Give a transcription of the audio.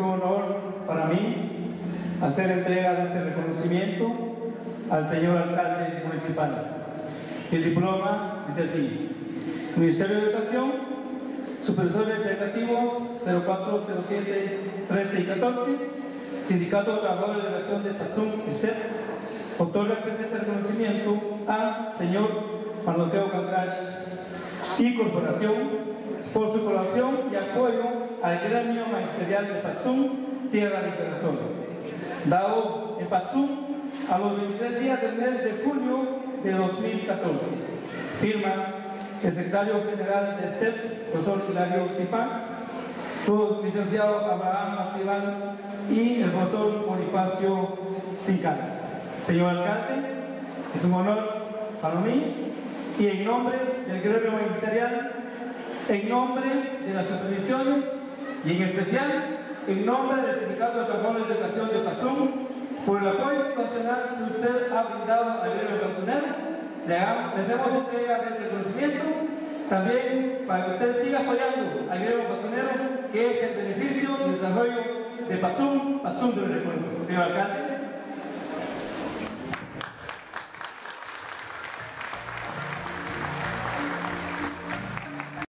un honor para mí hacer entrega de este reconocimiento al señor alcalde municipal. El diploma dice así: Ministerio de Educación, Supervisores Educativos 0407 13 y 14, Sindicato de Trabajadores de Educación de Patzum, STEP, otorga presente reconocimiento a señor Mardoqueo Cantrash y Corporación por su colaboración y apoyo al gremio magisterial de Patzum, Tierra de Corazones, dado en Patzum a los 23 días del mes de junio de 2014. Firma el secretario general de STEP, profesor Hilario Tipán, su licenciado Abraham Maximán y el profesor Bonifacio Sincana. Señor alcalde, es un honor para mí y en nombre del gremio magisterial, en nombre de las asociaciones y en especial en nombre del Sindicato de Trabajadores de Educación de Patzum, por el apoyo nacional que usted ha brindado al gremio educacional, le hacemos entrega de este reconocimiento también para que usted siga apoyando al gremio educacional, que es el beneficio y el desarrollo de Patzum, Patzum del recuerdo. Señor alcalde.